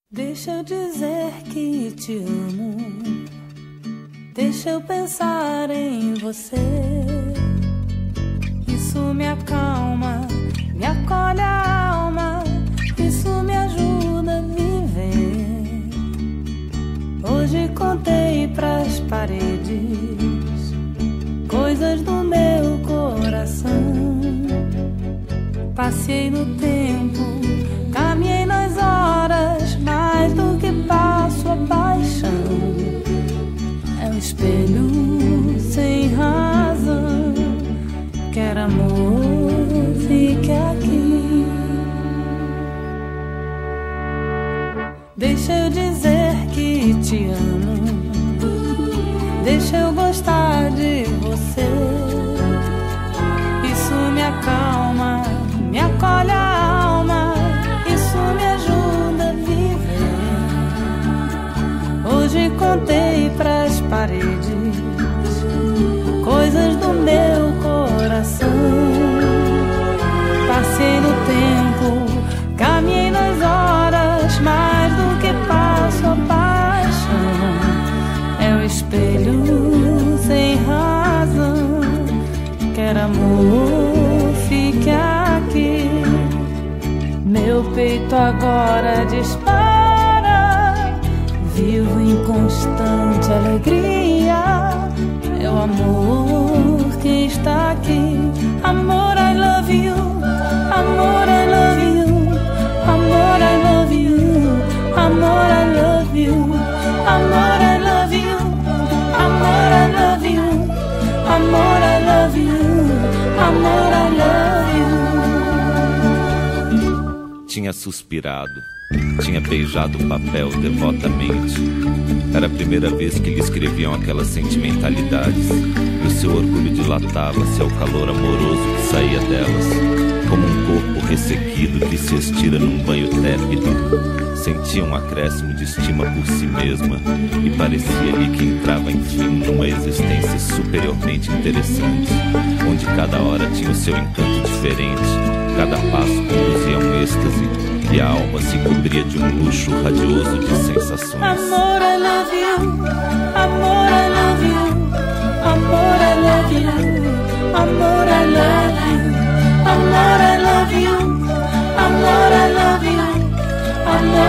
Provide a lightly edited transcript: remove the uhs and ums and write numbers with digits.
Deixa eu dizer que te amo, deixa eu pensar em você. Isso me acalma, me acolhe a alma, isso me ajuda a viver. Hoje contei pras paredes coisas do meu coração. Passei no tempo, caminhei nas horas, mais do que passo a paixão. É um espelho sem razão, quer amor, fique aqui. Deixa eu dizer que te amo, deixa eu gostar de você. Isso me acalma, me acolhe a alma, isso me ajuda a viver. Hoje contei pras paredes coisas do meu coração. Passei no tempo, caminhei nas horas, mais do que passo a paixão. É o espelho sem razão, quer amor, fique aqui. Meu peito agora dispara, vivo em constante alegria. É o amor que está aqui. Amor, I love you. Amor, I love you. Amor, I love you. Amor, I love you. Amor, I love you. Amor, I love you. Amor, I love you. Amor, I love you. Tinha suspirado, tinha beijado o papel devotamente. Era a primeira vez que lhe escreviam aquelas sentimentalidades, e o seu orgulho dilatava-se ao calor amoroso que saía delas, como um corpo ressequido que se estira num banho tépido. Sentia um acréscimo de estima por si mesma, e parecia-lhe que entrava enfim numa existência superiormente interessante, onde cada hora tinha o seu encanto diferente, cada passo conduzia a um êxtase, e a alma se cobria de um luxo radioso de sensações. Amor, I love you. Amor, I love you. Amor, I love you. Amor, I love you. Amor, I love you. Amor, I love you. Amor,